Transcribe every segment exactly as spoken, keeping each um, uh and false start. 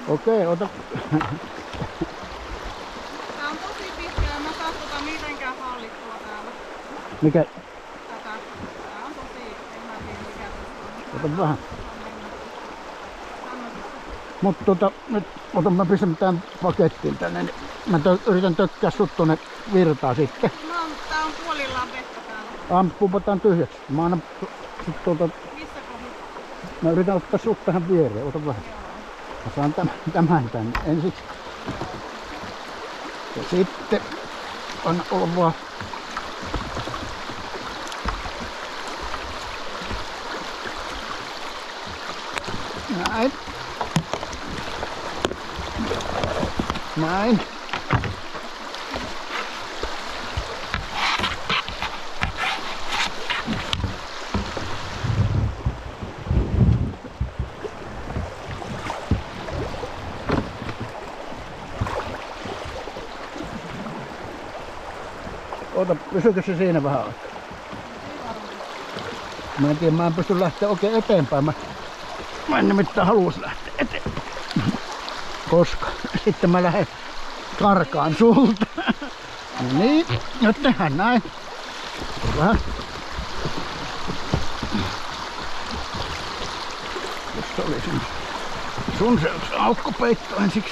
Okei, ota. Tää on tosi pitkä ja mä saan tota mitenkään hallittua täällä. Mikä? Tätä. Tää on tosi, en mä tiedä mikä tässä on. Ota vähän. Mut tota, nyt otan mä pistän tämän pakettiin tänne, niin mä tö, yritän tökkää sut tonne virtaan sitten. No, tää on puolillaan vettä täällä. Amppuupa tän tyhjäksi. Mä annan sit tuolta, Missä kohdassa? mä yritän ottaa sut tähän viereen, ota vähän. Mä saan tämän, tämän tänne ensiksi. Ja sitten anna olla vaan. Näin. Näin. Ota, pysykö se siinä vähän aikaa? Mä en tiedä, mä en pysty lähteä oikein eteenpäin. Mä, mä en nimittäin haluaisi lähteä eteenpäin. Koska sitten mä lähden karkaan sulta. No niin, nyt tehdään näin. Vähän. Tuossa oli sun, sun se yksi aukkopeitto ensiksi.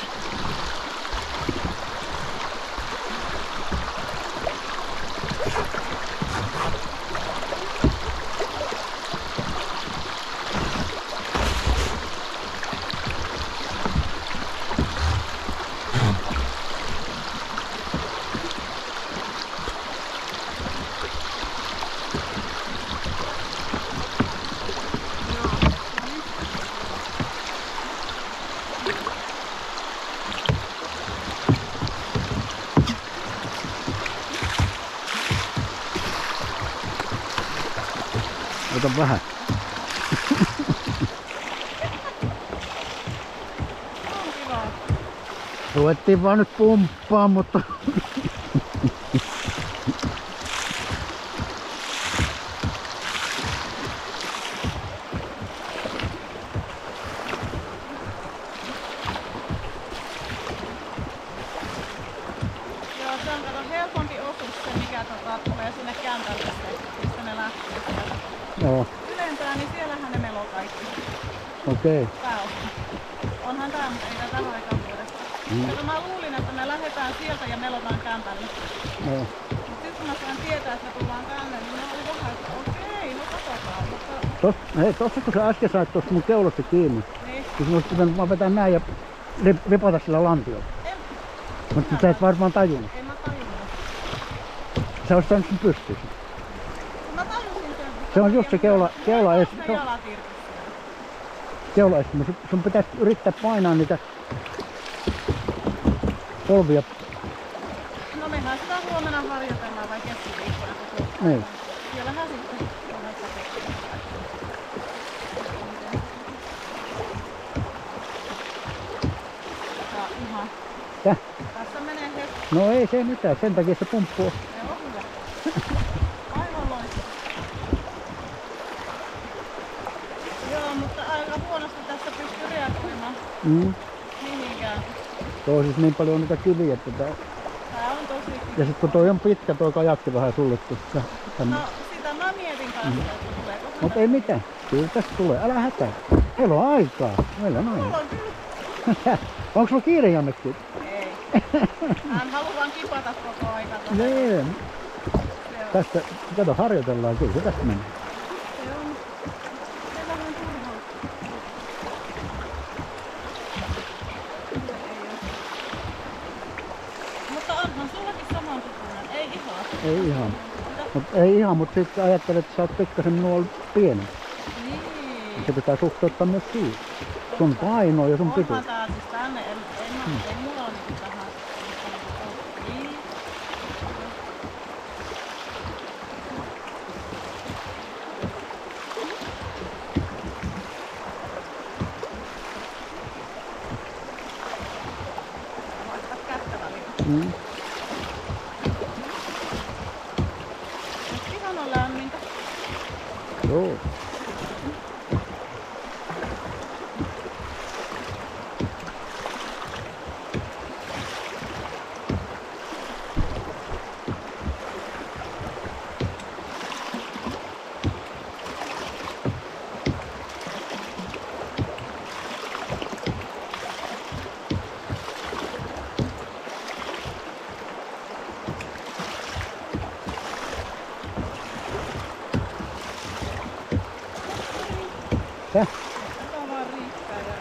Ota vähän. Ruvettiin vaan nyt pumppaa, mutta Joo, se on kato helpompi osuus se, mikä tota, tulee sinne käntälle, mistä ne lähtee sieltä. joo. Ylentää, niin siellähän ne meloo kaikki. Okei. Okay. Pääosa. Onhan tää, mutta ei tää tällä aikaa vuodesta. Mm. Mutta mä luulin, että me lähdetään sieltä ja melotaan kämpälle. Joo. Mut sit kun mä sain tietää, että me tullaan tänne, niin mä olin vähän, että okei, no katsotaan. Mutta... Tos, hei, tossa kun sä äsken sait tosta mun keulasta kiinni, Niin. niin sun olisi pitänyt vaan vetää näin ja lip, lipata sillä lantiolla. En, Mutta sä et varmaan tajunnut. en mä tajunnut. Sä olisit saanut sen pystyyn. Mä tajusin sen. Se on just se keula, keula Mulla es, on se on jalat irti siellä. keula es, sun, sun pitäisi yrittää painaa niitä polvia. No mehän sitä huomenna harjoitellaan vai keskiviikkona koko ajan. Niin. Siellähän sitten onhan sitä. Tää on ihan. Täh? Tässä menee hetki. No ei se mitään, sen takia se pumppuu. Se on hyvä. Aivan loistava. Joo, mutta aika huonosti tässä pystyy reagoimaan Mm. mihinkään. Tuo on siis niin paljon niitä kiviä, että tää... Tää on tosi Ja kiva. sit kun toi on pitkä, toi kajakki vähän suljettu. No sitä mä mietin kanssa, Mm. että tuleeko Mut sitä. ei mitään, kyllä tästä tulee, älä hätää. Meillä on aikaa, meillä on Mulla aikaa. on kyllä. Onko sulla kiire jonnekin? Ei. Hän haluaa vaan kipata koko aika. Nee. Se on. Tästä, kato, harjoitellaan, kyllä se tästä menee. Se on. Se vähän turhaa. Mutta onhan sullakin samansukuinen, ei ihan. Ei ihan. Mut ei ihan, mutta sitten ajattelet, että sä oot pikkasen minua pieni. Niin. Se pitää suhteuttaa myös siihen. Sun paino ja sun pituus. Onhan tää siis tänne, en, en, Hmm. ei mulla ole niinku tähän. Niin. Laittaa kättä väliin. Mm. Nyt ihan on lämmintä. Joo. Täh? Tätä vaan riittää ja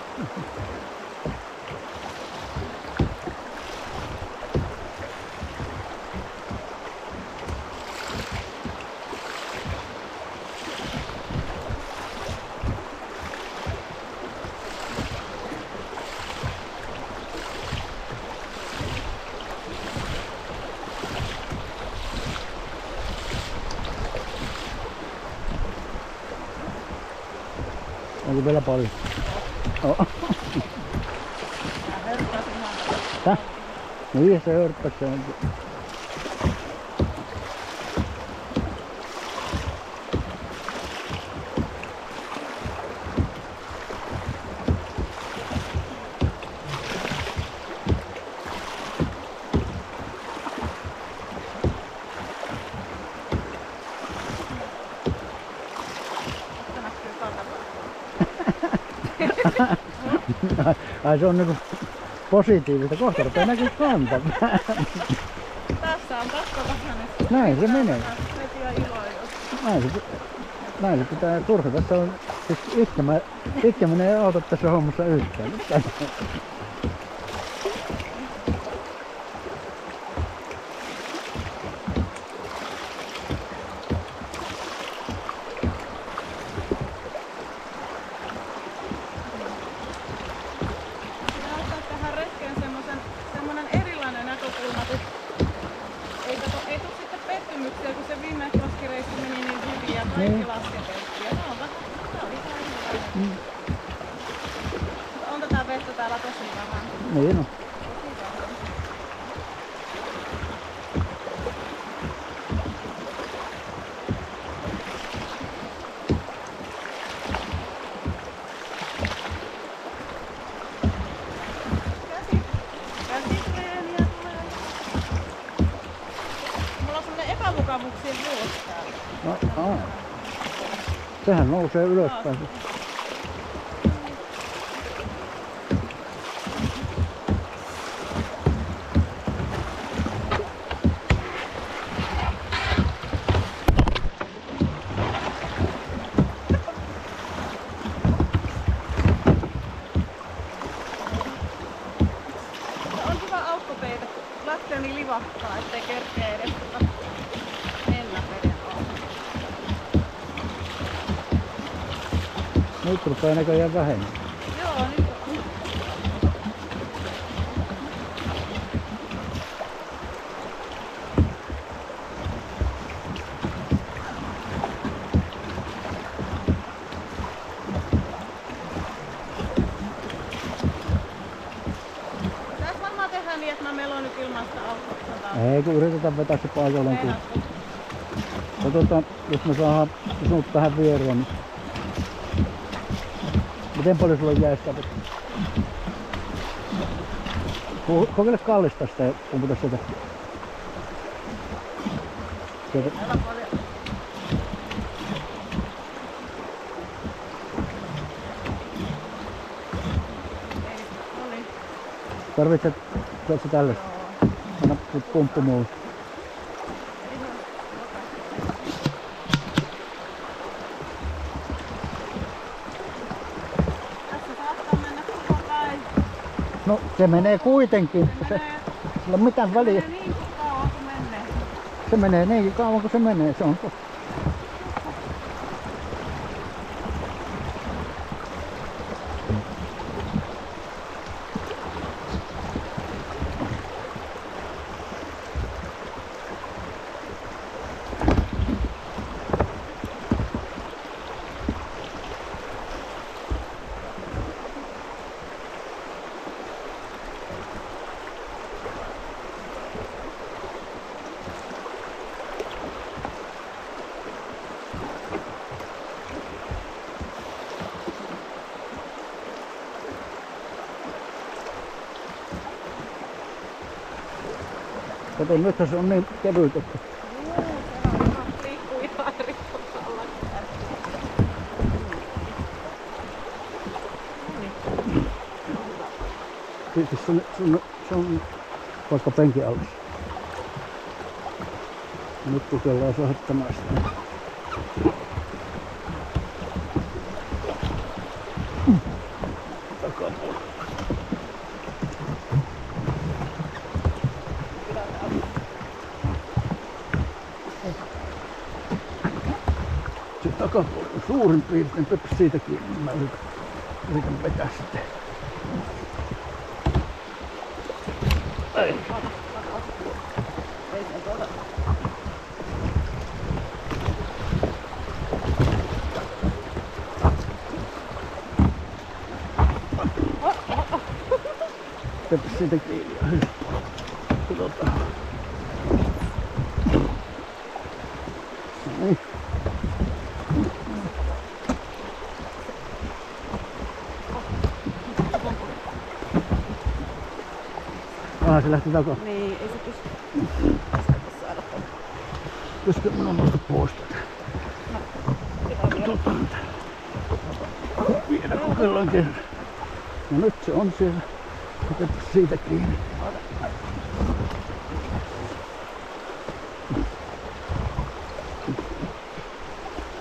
Onko vielä paljon? Oh. Tää hörppäsi ihan. Täh? Niin se hörppäs se on. Tästä näkyy kaltalla. Ai se on niinku positiivista. Kohta rupeaa näkyy kanta. Tässä on pakko vähän. Näin se menee. Heti ja ilo jos. Näin se, näin se pitää turha. Tässä on siis itkemä, itkeminen ei auta tässä hommassa yhtään. Pitää ottaa tähän retkeen semmosen, semmonen erilainen näkökulma, kun ei, kato, ei tuu sitten pettymyksiä, kun se viime laskireissu meni niin hyvin ja kaikki Niin. lasketeltiin. Ja tää on vähän, tää oli ihan hyvä. Mm. Mutta on tätä vettä täällä tosi vähän. Niin on. Tosi vähän. Käsi, käsitreeniä tulee. Mulla on semmonen epämukavuuksien vuosi täällä. No, aa. Sehän nousee ylöspäin. Se on hyvä aukkopeite, kun lähtee niin livahtaa, ettei kerkeä edes tota mennä veden alle. Nyt rupeaa näköjään vähemmän. Joo, nyt on. Tässä varmaan tehdään niin, että mä melon nyt ilman sitä aukkoa. Ei kun yritetään vetää se paikalleen. Kun... Meinatko? Katsotaan, jos me saadaan sinut tähän viereen. Niin... Miten paljon sulla on jäistä? Ko- Kokeile kallista sitä ja pumputa sitä. Sieltä. Meillä on paljon. Ei, no niin. Tarvitset, saat sä tälle? Joo. Anna pumppu mulle. Ihan tässä saattaa mennä koko päin. No se menee kuitenkin. Se Se, menee, sillä on mitään se väliä. menee niin kauan kuin menee. Se menee niinkin kauan kuin se menee. Se on totta. Kato, nyt se on niin kevyt, että Juu, sehän on ihan liikkuu ihan eri tavalla. tietysti se, se, se on vaikka penkin alla. Nyt kokeillaan saada sitä. takapuoli on suurin piirtein. Pepä siitä kiinni. Mä yritän, yritän vetää sitten. Ei. Ei se tuota. Pepä siitä kiinni. Katsotaan. Noin. Ah, se lähti takaa. Niin, ei se pysty. Saada tuonne. Pystykö minun nosta pois tätä? Katsotaan mitä. Vielä kokeillaan kerran. No nyt se on siellä. Otetaanpa siitä kiinni.